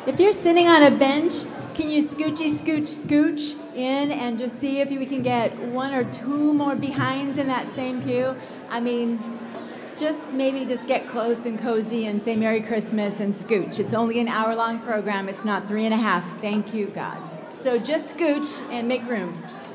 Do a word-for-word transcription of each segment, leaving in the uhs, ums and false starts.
If you're sitting on a bench, can you scoochy, scooch, scooch in and just see if we can get one or two more behinds in that same pew? I mean, just maybe just get close and cozy and say Merry Christmas and scooch. It's only an hour-long program. It's not three and a half. Thank you, God. So just scooch and make room.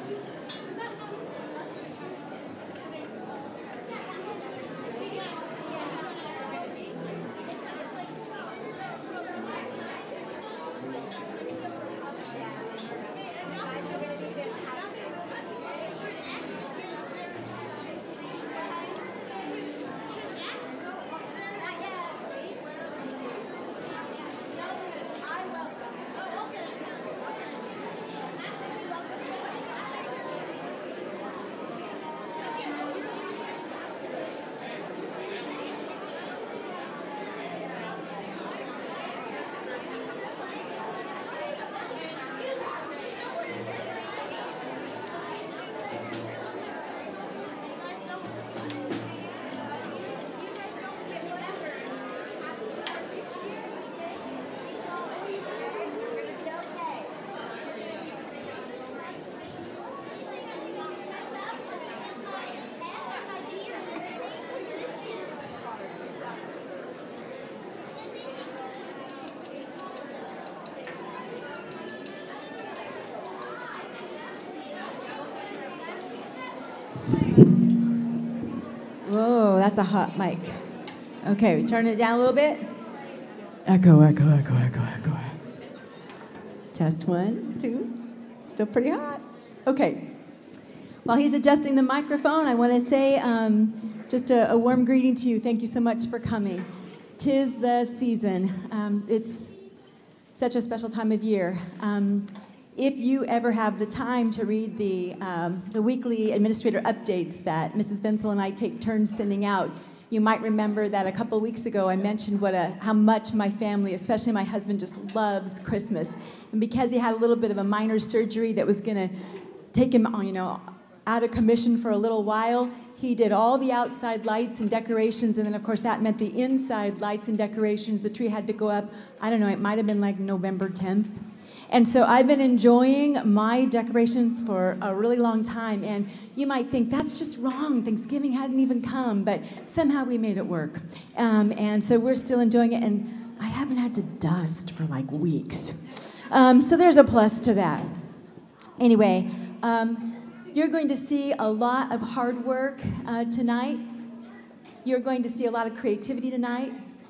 Whoa, that's a hot mic. Okay, we turn it down a little bit. Echo, echo, echo, echo, echo. Test one, two. Still pretty hot. Okay. While he's adjusting the microphone, I want to say um, just a, a warm greeting to you. Thank you so much for coming. 'Tis the season. Um, it's such a special time of year. Um, If you ever have the time to read the, um, the weekly administrator updates that Missus Vinsel and I take turns sending out, you might remember that a couple of weeks ago I mentioned what a, how much my family, especially my husband, just loves Christmas. And because he had a little bit of a minor surgery that was going to take him, you know, out of commission for a little while, he did all the outside lights and decorations, and then of course that meant the inside lights and decorations. The tree had to go up, I don't know, it might have been like November tenth. And so I've been enjoying my decorations for a really long time, and you might think that's just wrong. Thanksgiving hadn't even come, but somehow we made it work. Um, and so we're still enjoying it, and I haven't had to dust for like weeks. Um, so there's a plus to that. Anyway, um, you're going to see a lot of hard work uh, tonight. You're going to see a lot of creativity tonight.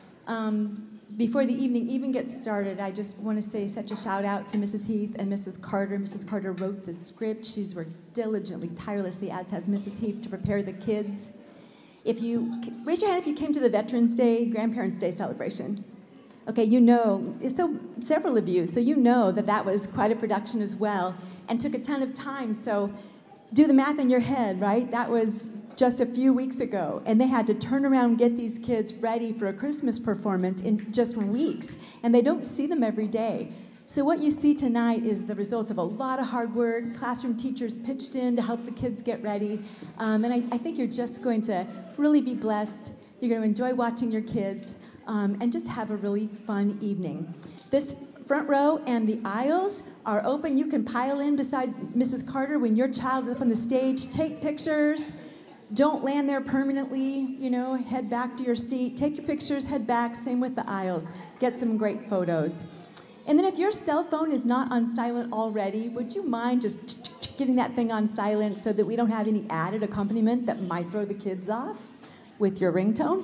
Um, Before the evening even gets started, I just want to say such a shout out to Missus Heath and Missus Carter. Missus Carter wrote the script. She's worked diligently, tirelessly, as has Missus Heath, to prepare the kids. If you, raise your hand if you came to the Veterans Day, Grandparents' Day celebration. Okay, you know, so several of you, so you know that that was quite a production as well and took a ton of time. So do the math in your head, right? That was just a few weeks ago, and they had to turn around and get these kids ready for a Christmas performance in just weeks, and they don't see them every day. So what you see tonight is the result of a lot of hard work. Classroom teachers pitched in to help the kids get ready, um, and I, I think you're just going to really be blessed. You're going to enjoy watching your kids, um, and just have a really fun evening. This front row and the aisles are open. You can pile in beside Missus Carter when your child is up on the stage. Take pictures. Don't land there permanently, you know, head back to your seat. Take your pictures, head back, same with the aisles. Get some great photos. And then if your cell phone is not on silent already, would you mind just getting that thing on silent so that we don't have any added accompaniment that might throw the kids off with your ringtone?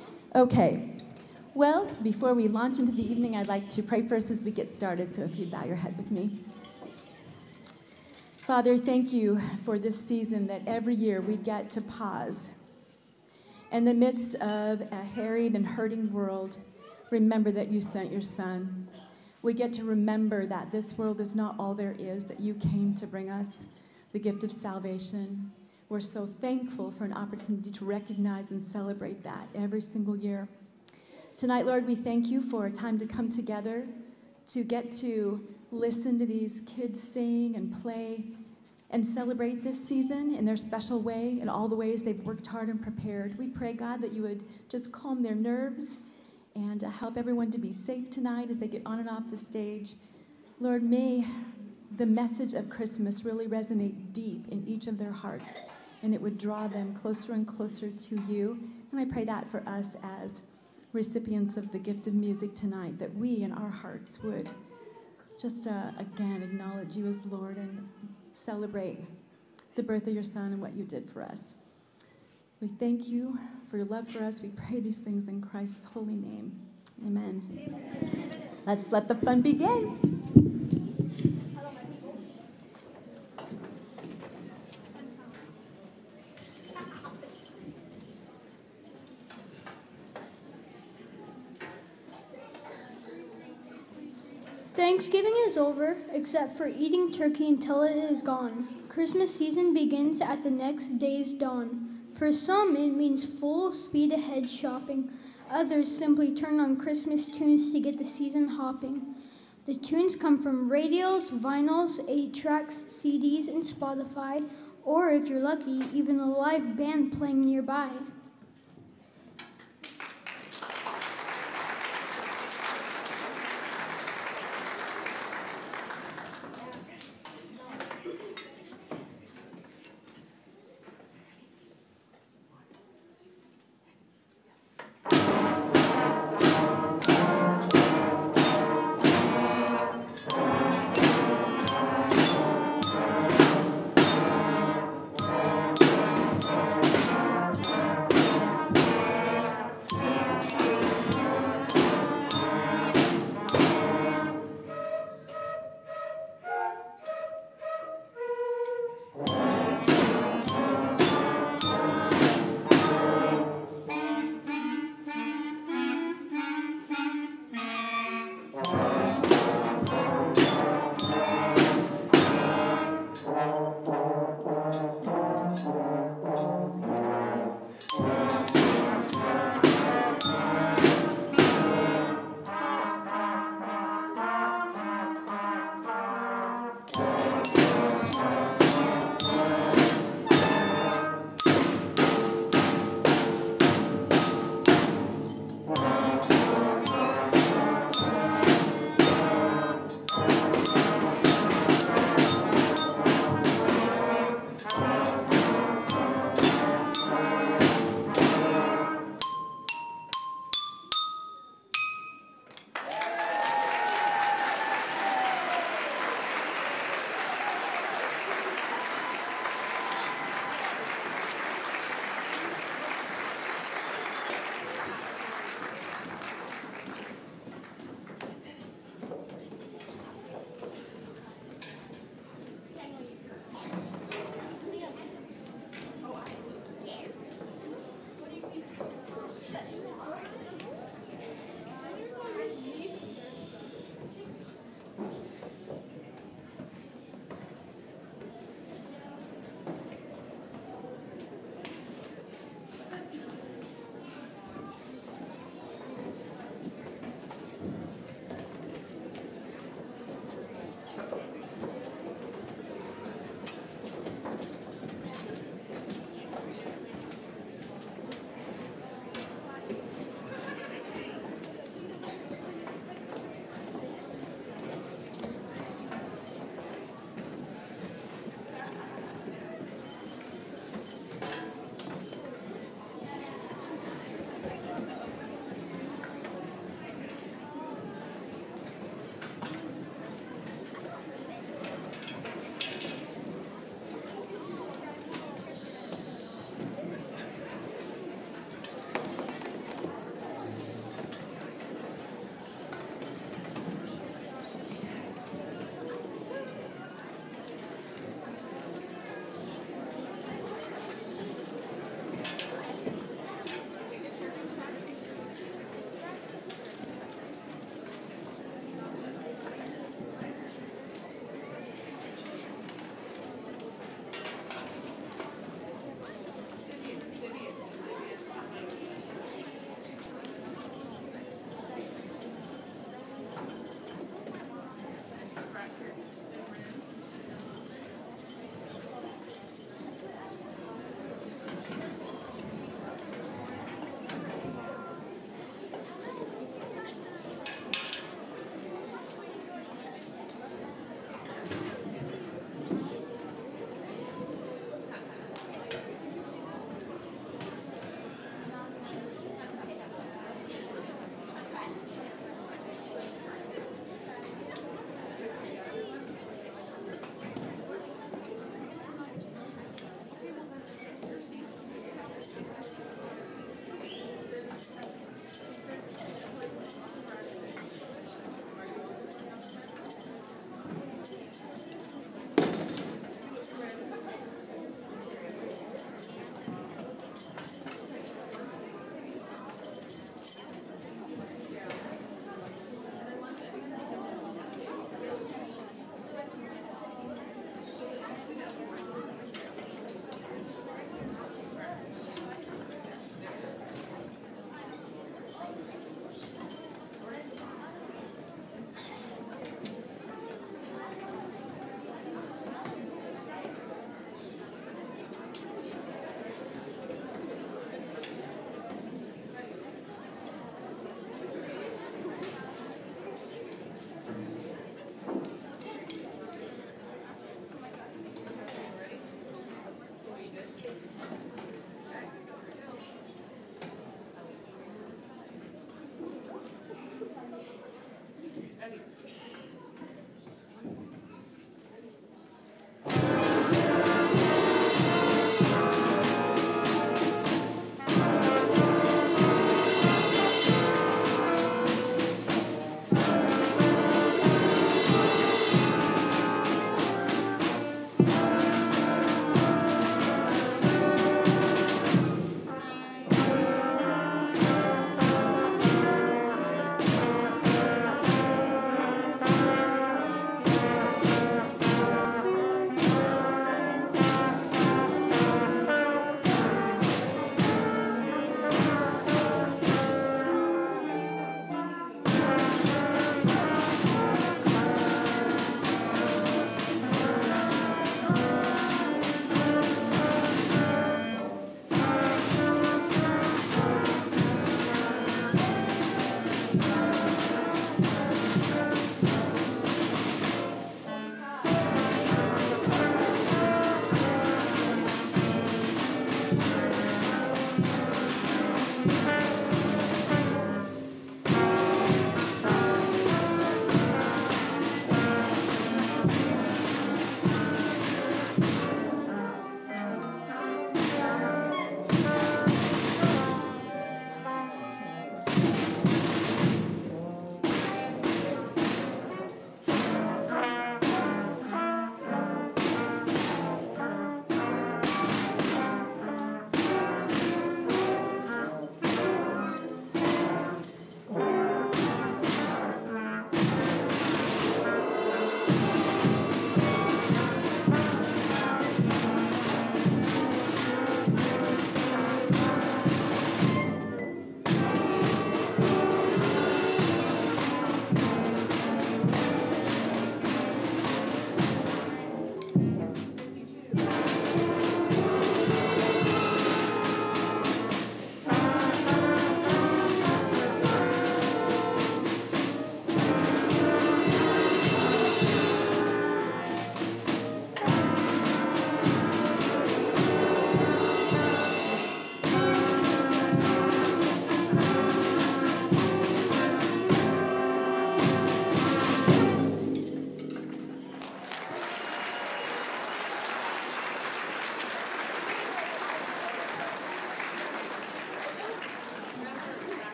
Okay, well, before we launch into the evening, I'd like to pray first as we get started, so if you'd bow your head with me. Father, thank you for this season that every year we get to pause. In the midst of a harried and hurting world, remember that you sent your son. We get to remember that this world is not all there is, that you came to bring us the gift of salvation. We're so thankful for an opportunity to recognize and celebrate that every single year. Tonight, Lord, we thank you for a time to come together, to get to listen to these kids sing and play and celebrate this season in their special way, in all the ways they've worked hard and prepared. We pray, God, that you would just calm their nerves and uh, help everyone to be safe tonight as they get on and off the stage. Lord, may the message of Christmas really resonate deep in each of their hearts, and it would draw them closer and closer to you. And I pray that for us as recipients of the gift of music tonight, that we in our hearts would just uh, again acknowledge you as Lord and celebrate the birth of your Son and what you did for us. We thank you for your love for us. We pray these things in Christ's holy name. Amen. Amen. Let's let the fun begin. Thanksgiving is over, except for eating turkey until it is gone. Christmas season begins at the next day's dawn. For some, it means full speed ahead shopping. Others simply turn on Christmas tunes to get the season hopping. The tunes come from radios, vinyls, eight tracks, C Ds, and Spotify, or if you're lucky, even a live band playing nearby.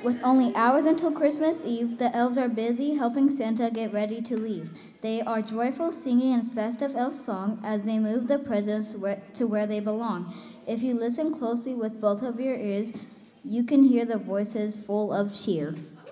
With only hours until Christmas Eve, the elves are busy helping Santa get ready to leave. They are joyful, singing in festive elf song as they move the presents where, to where they belong. If you listen closely with both of your ears, you can hear the voices full of cheer.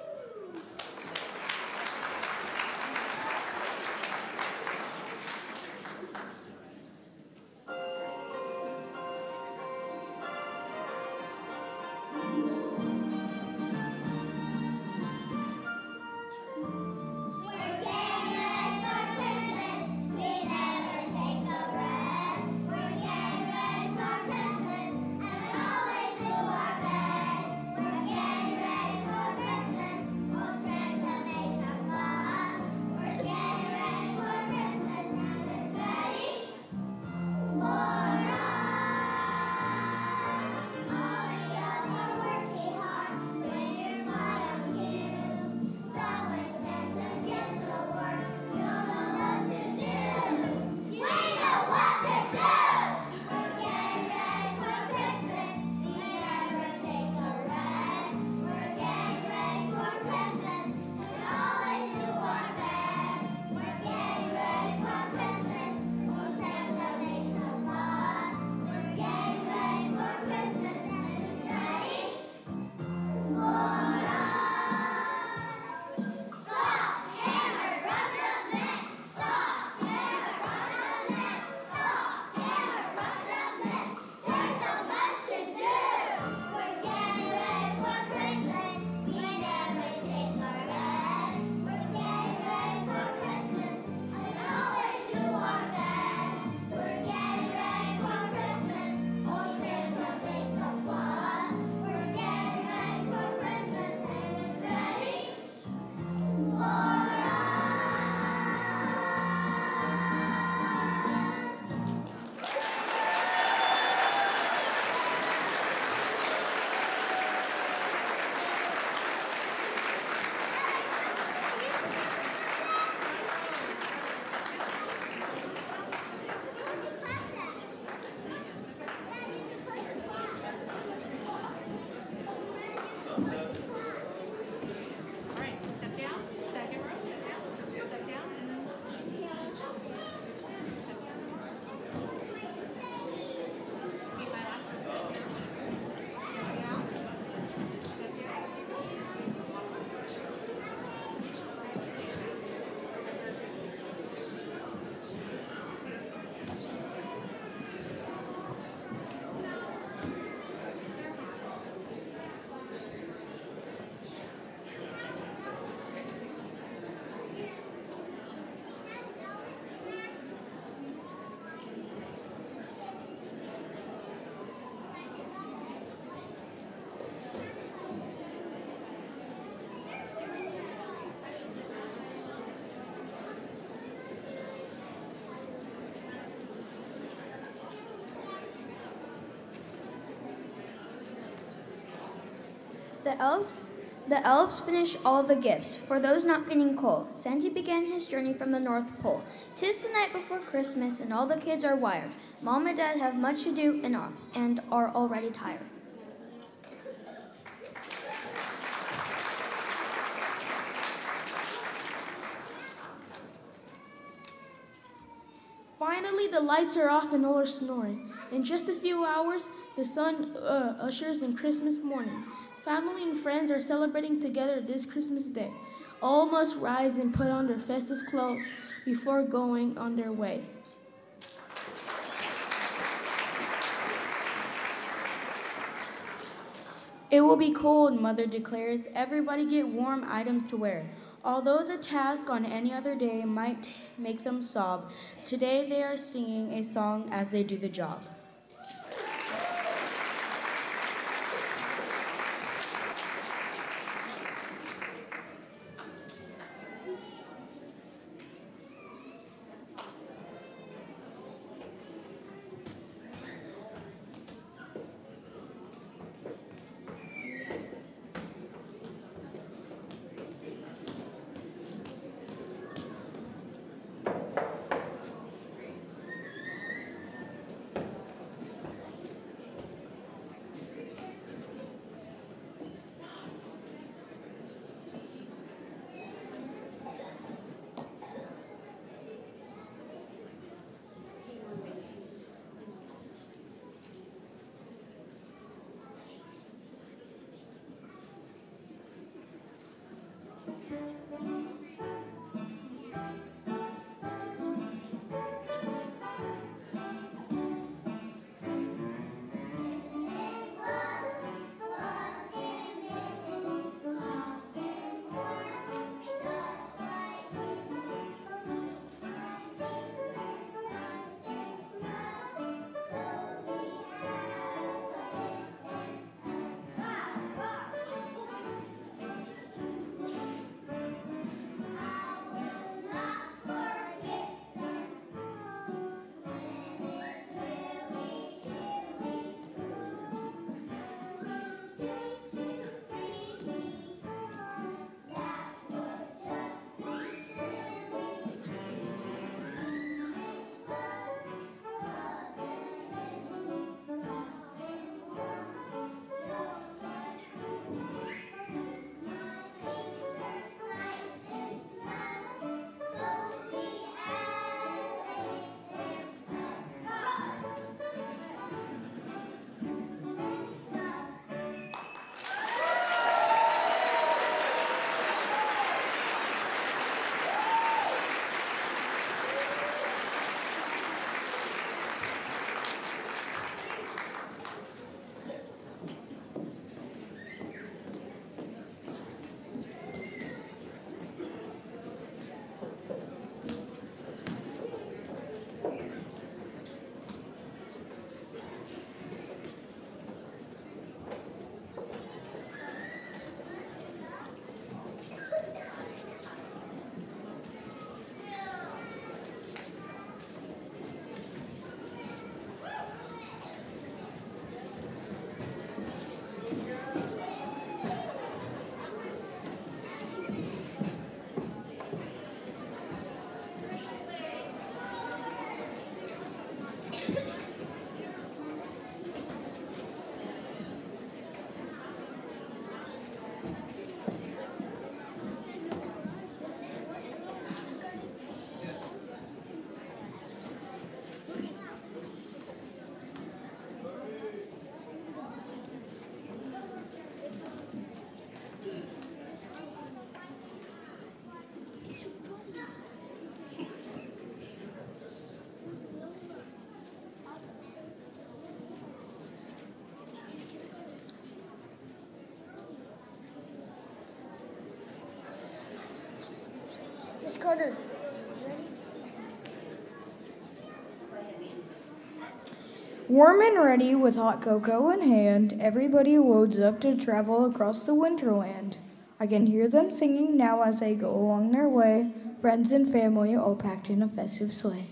The elves, the elves finish all the gifts. For those not getting coal, Santa began his journey from the North Pole. 'Tis the night before Christmas, and all the kids are wired. Mom and Dad have much to do and are, and are already tired. Finally, the lights are off and all are snoring. In just a few hours, the sun uh, ushers in Christmas morning. Family and friends are celebrating together this Christmas day. All must rise and put on their festive clothes before going on their way. It will be cold, Mother declares. Everybody get warm items to wear. Although the task on any other day might make them sob, today they are singing a song as they do the job. Miss Carter. Warm and ready with hot cocoa in hand, everybody loads up to travel across the winterland. I can hear them singing now as they go along their way, friends and family all packed in a festive sleigh.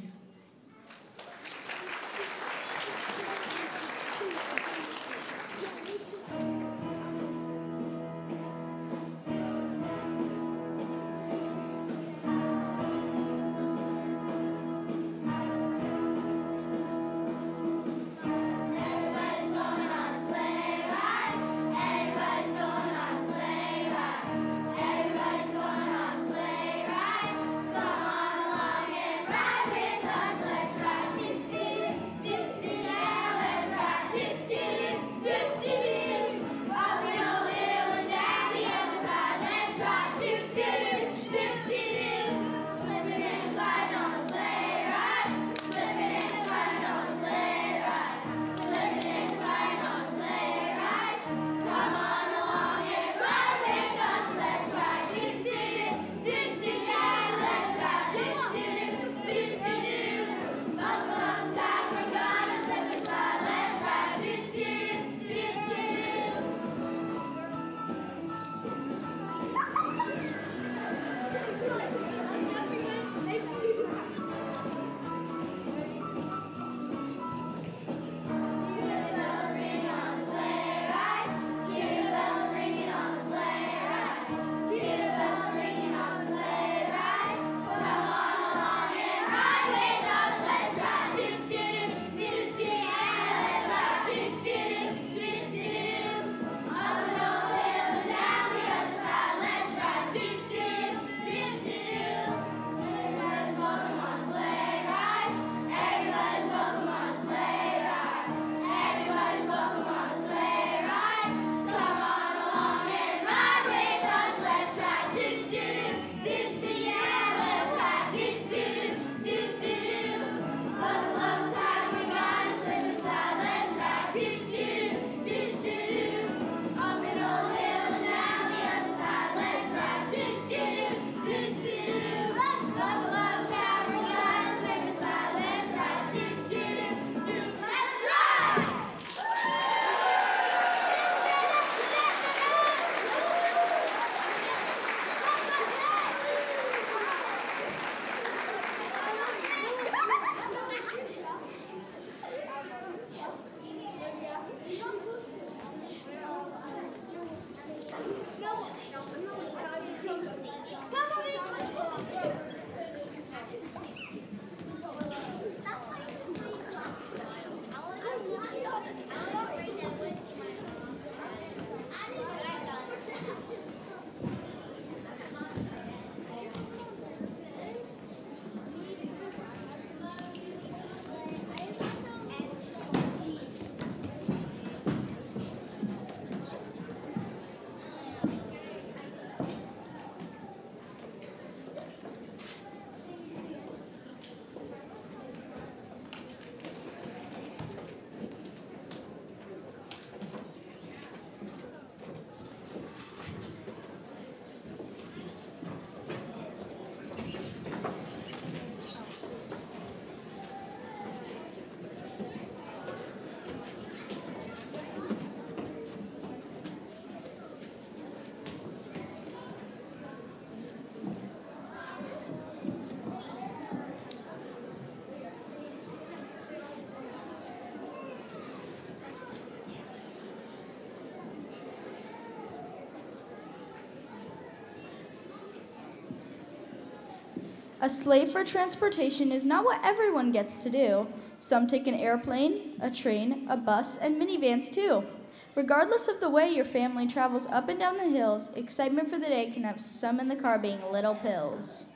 A slave for transportation is not what everyone gets to do. Some take an airplane, a train, a bus, and minivans too. Regardless of the way your family travels up and down the hills, excitement for the day can have some in the car being little pills.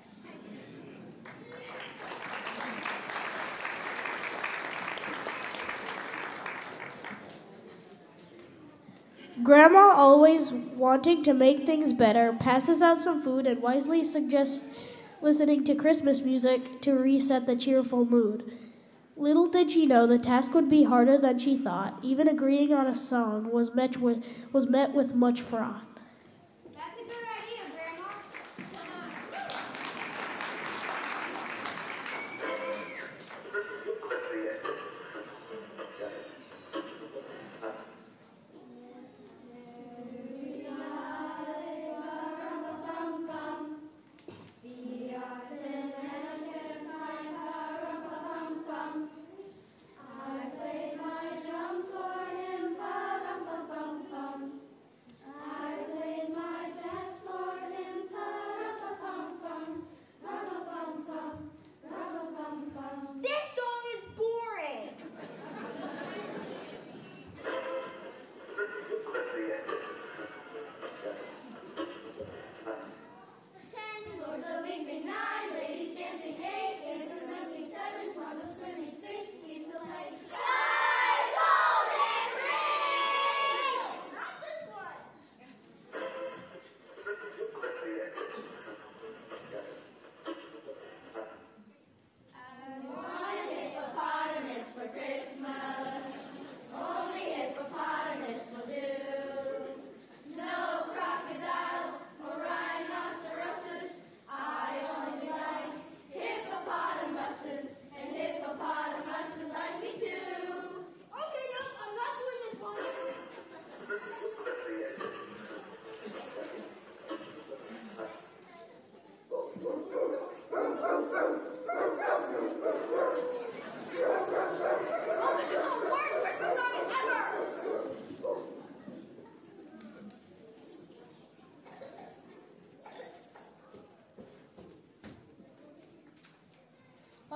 Grandma, always wanting to make things better, passes out some food and wisely suggests listening to Christmas music to reset the cheerful mood. Little did she know the task would be harder than she thought. Even agreeing on a song was met with, was met with much froth. That's a good idea, Grandma.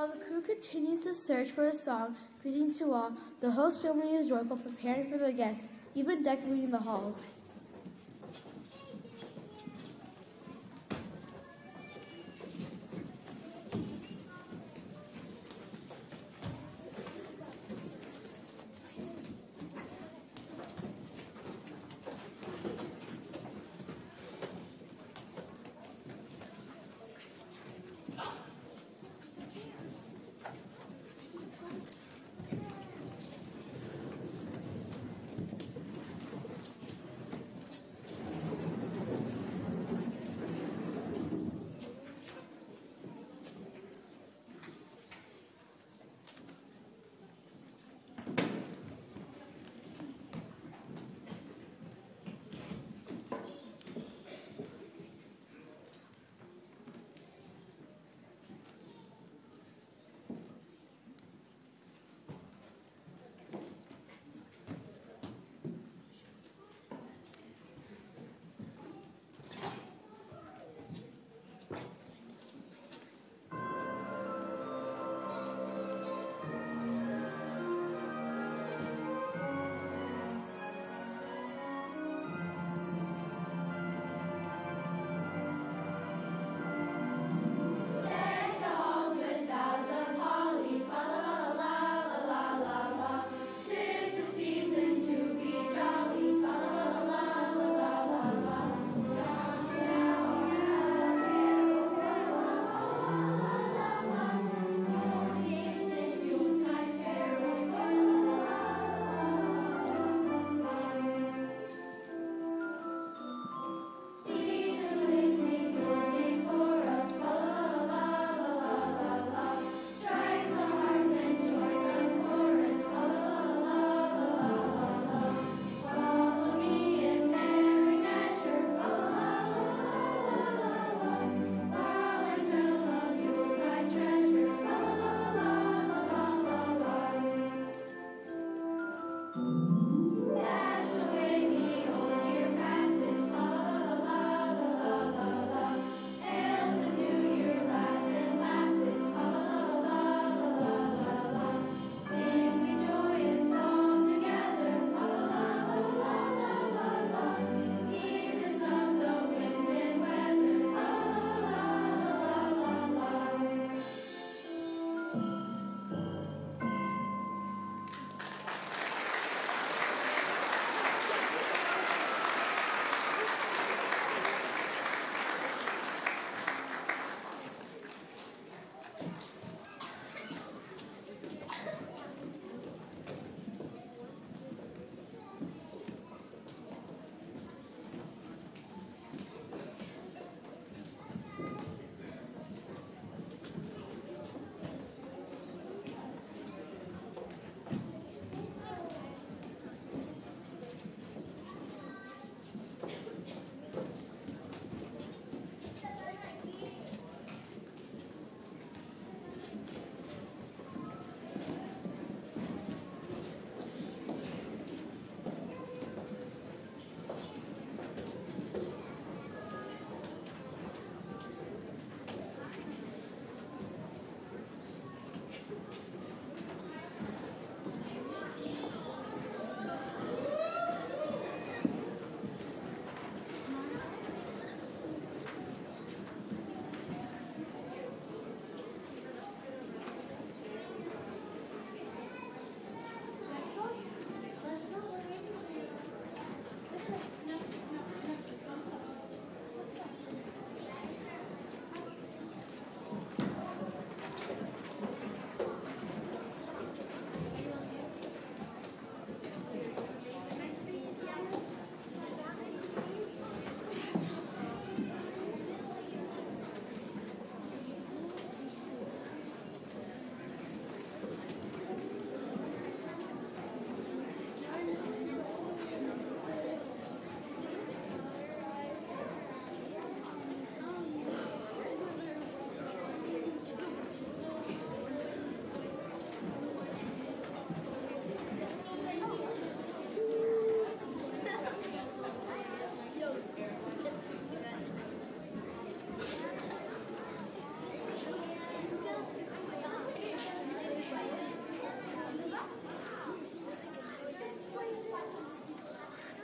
While the crew continues to search for a song pleasing to all, the host family is joyful, preparing for their guests, even decorating the halls.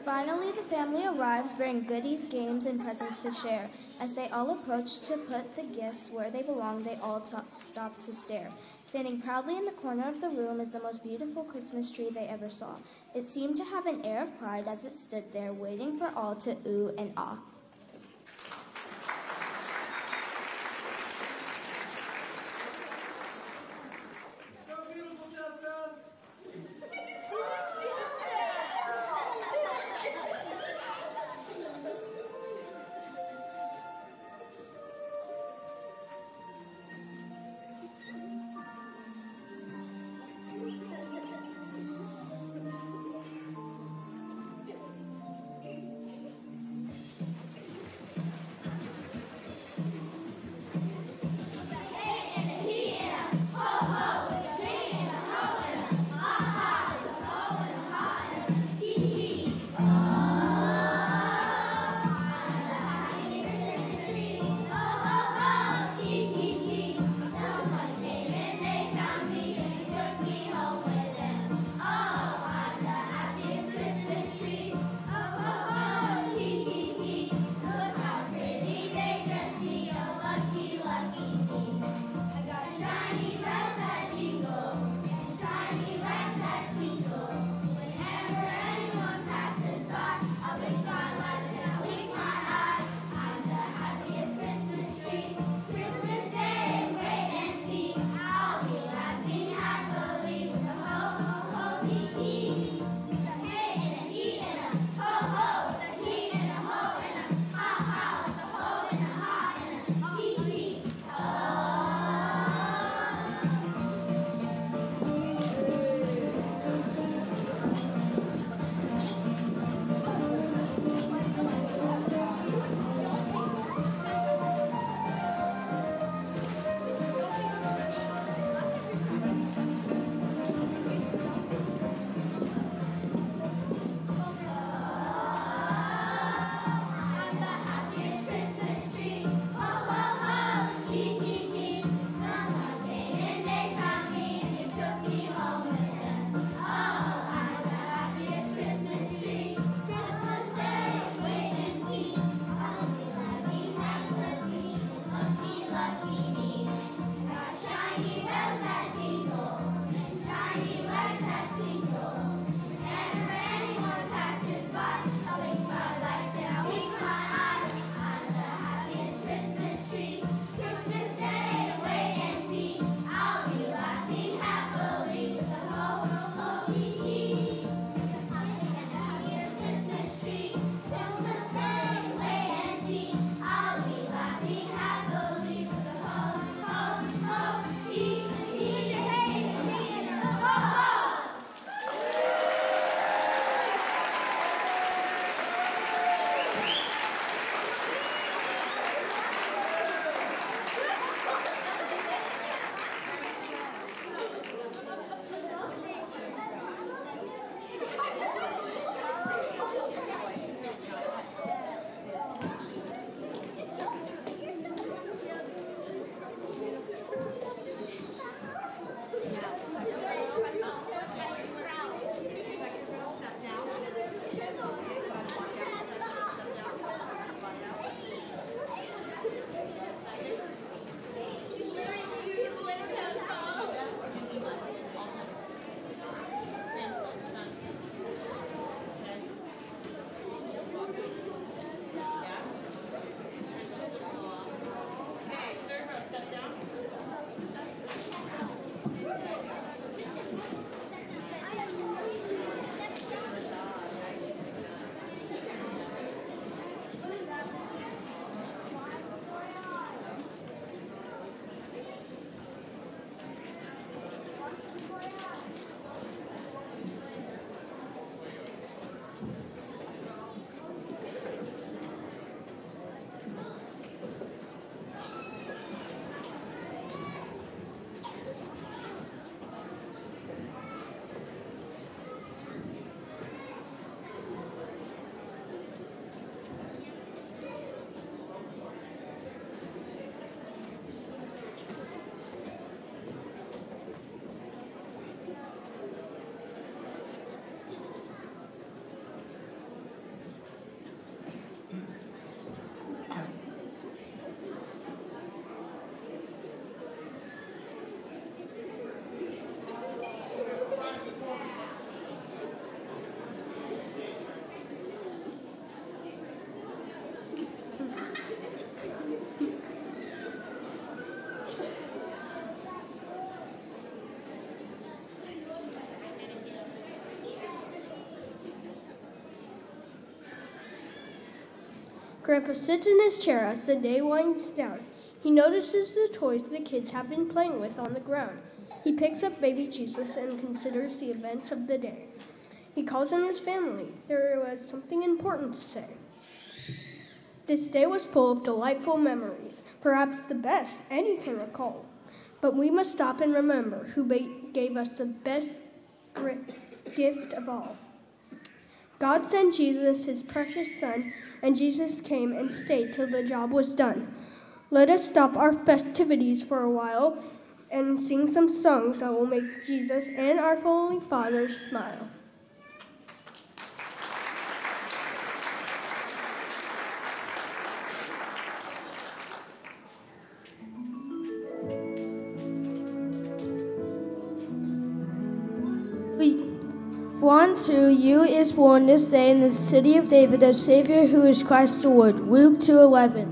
Finally, the family arrives bearing goodies, games, and presents to share. As they all approach to put the gifts where they belong, they all t- stop to stare. Standing proudly in the corner of the room is the most beautiful Christmas tree they ever saw. It seemed to have an air of pride as it stood there, waiting for all to ooh and ah. Grandpa sits in his chair as the day winds down. He notices the toys the kids have been playing with on the ground. He picks up baby Jesus and considers the events of the day. He calls in his family. There was something important to say. This day was full of delightful memories, perhaps the best any can recall. But we must stop and remember who ba- gave us the best gift of all. God sent Jesus, his precious son, and Jesus came and stayed till the job was done. Let us stop our festivities for a while and sing some songs that will make Jesus and our Holy Father smile. For unto you is born this day in the city of David a Savior who is Christ the Lord. Luke two eleven.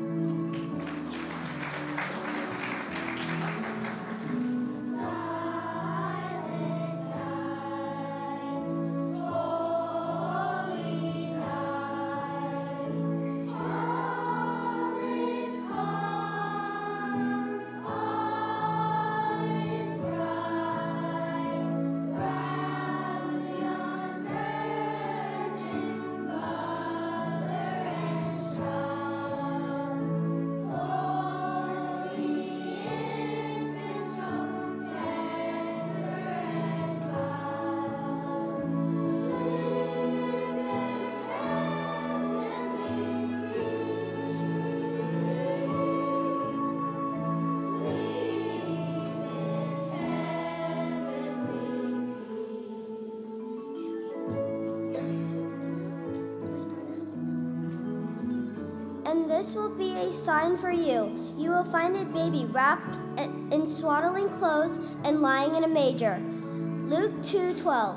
And this will be a sign for you. You will find a baby wrapped in swaddling clothes and lying in a manger. Luke two twelve.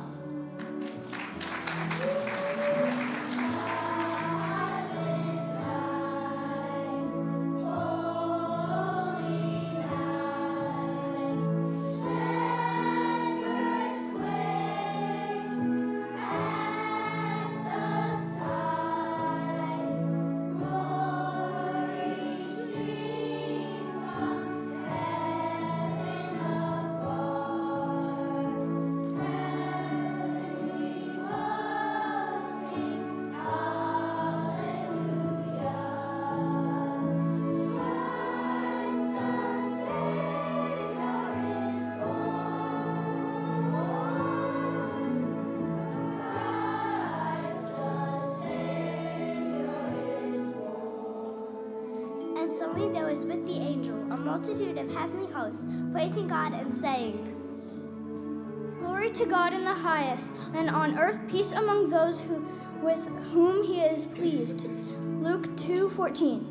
And suddenly there was with the angel a multitude of heavenly hosts, praising God and saying, Glory to God in the highest, and on earth peace among those who, with whom he is pleased. Luke two fourteen.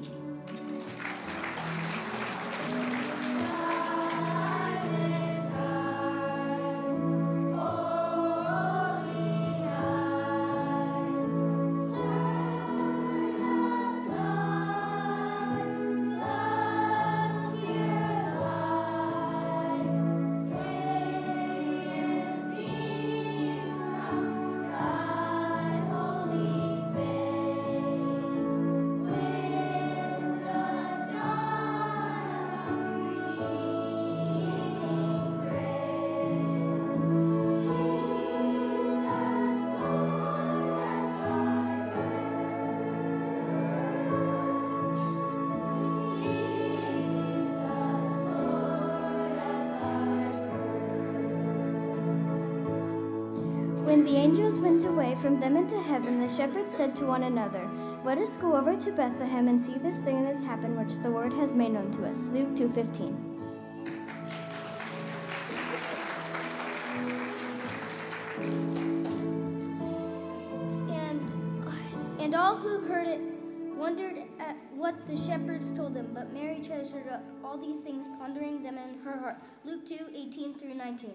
When the angels went away from them into heaven, the shepherds said to one another, Let us go over to Bethlehem and see this thing that has happened, which the Lord has made known to us. Luke two fifteen. And, and all who heard it wondered at what the shepherds told them, but Mary treasured up all these things, pondering them in her heart. Luke two eighteen through nineteen.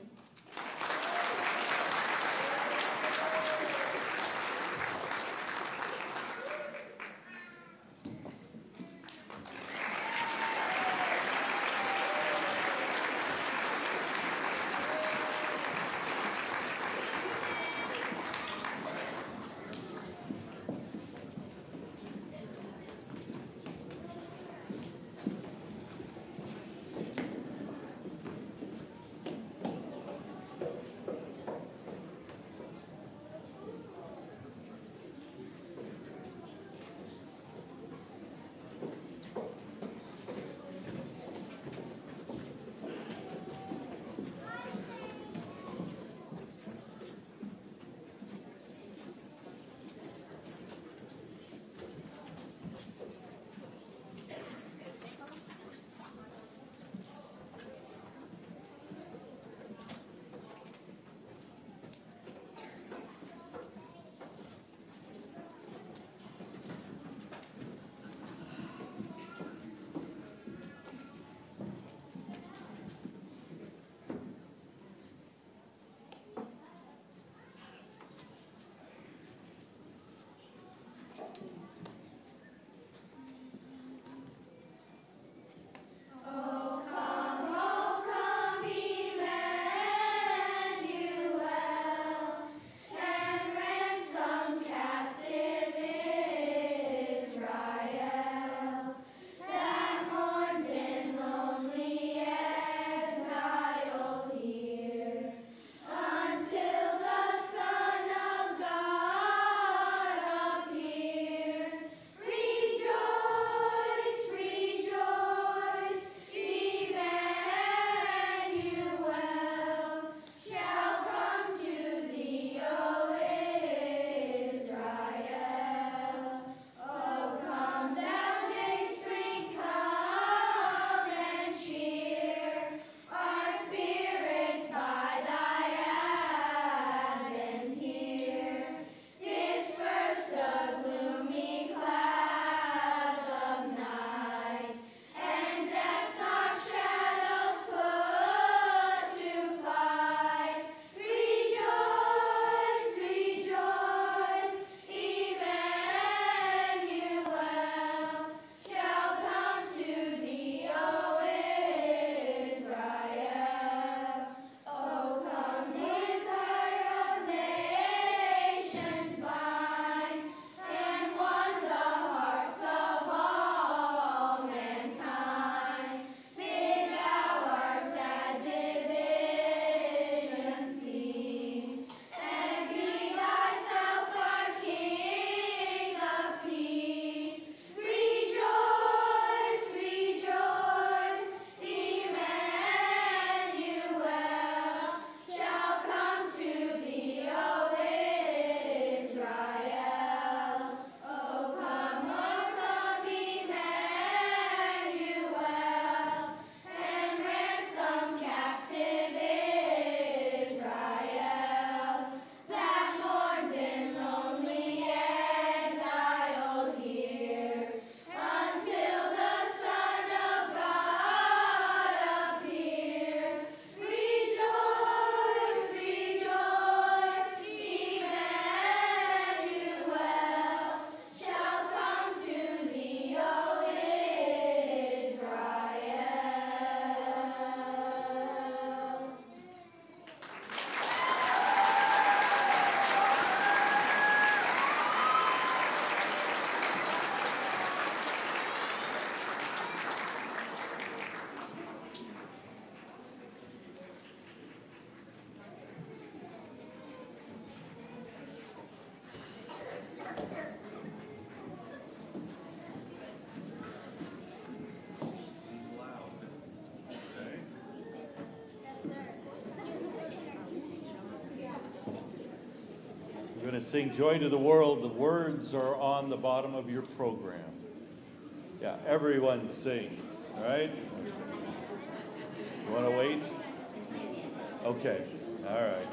to sing Joy to the World. The words are on the bottom of your program. Yeah, everyone sings, right? You want to wait? Okay, all right.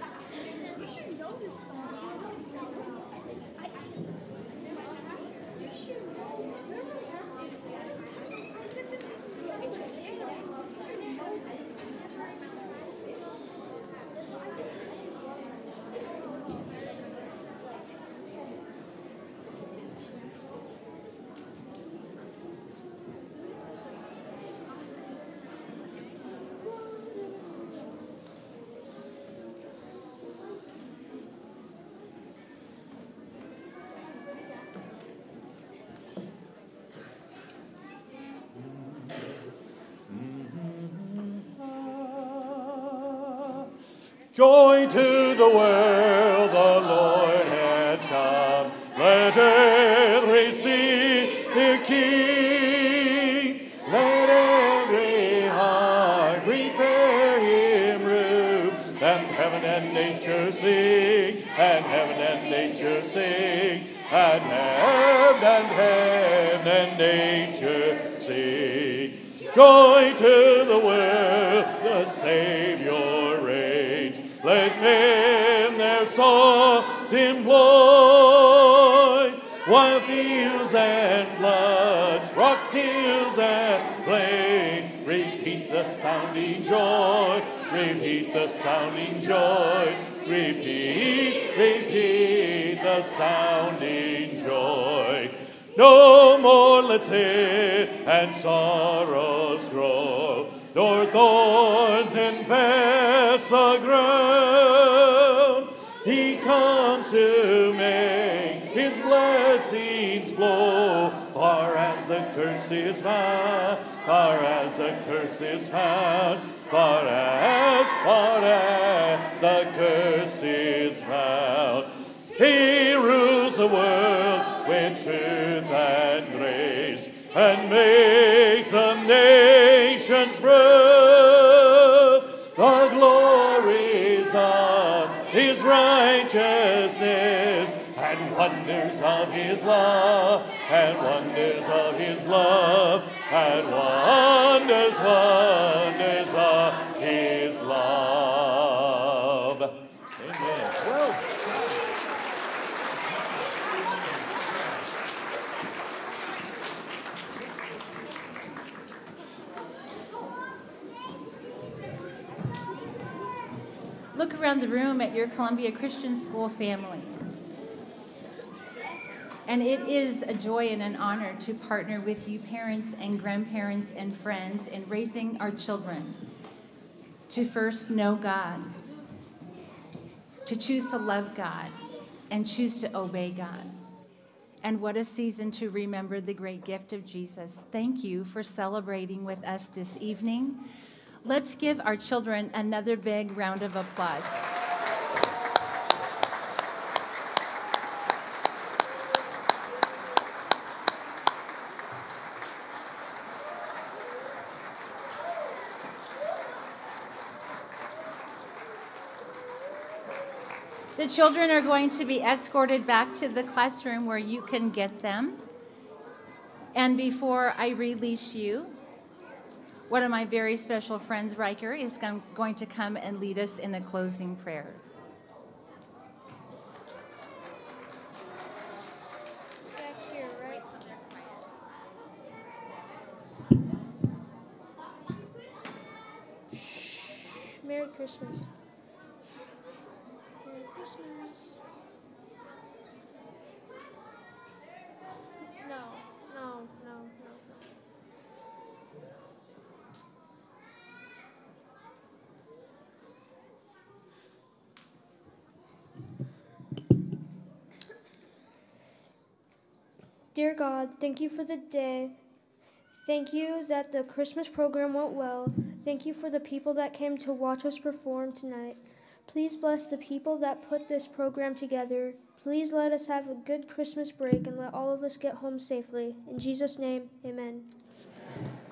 Joy to the world, the Lord has come. Let earth receive their King. Let every heart prepare him room. And heaven and nature sing, and heaven and nature sing, and heaven and heaven and nature sing. Joy to the world, the Savior reigns. Let men their songs employ, while fields and floods, rocks, hills, and plain repeat the sounding joy, repeat the sounding joy, repeat, repeat the sounding joy. No more let sin and sorrows grow, nor thorns infest the ground. He comes to make his blessings flow, far as the curse is found, far as the curse is found, far as, far as the curse is found. He rules the world with truth and grace, and makes the nations proud. The glories of his righteousness, and wonders of his love, and wonders of his love, and wonders, wonders of his love. Amen. Well, look around the room at your Columbia Christian School family. And it is a joy and an honor to partner with you parents and grandparents and friends in raising our children to first know God, to choose to love God, and choose to obey God. And what a season to remember the great gift of Jesus. Thank you for celebrating with us this evening. Let's give our children another big round of applause. The children are going to be escorted back to the classroom where you can get them. And before I release you, one of my very special friends, Riker, is going to come and lead us in a closing prayer. Back here, right? Merry Christmas. Merry Christmas. No, no, no, no, no. Dear God, thank you for the day. Thank you that the Christmas program went well. Thank you for the people that came to watch us perform tonight. Please bless the people that put this program together. Please let us have a good Christmas break and let all of us get home safely. In Jesus' name, amen.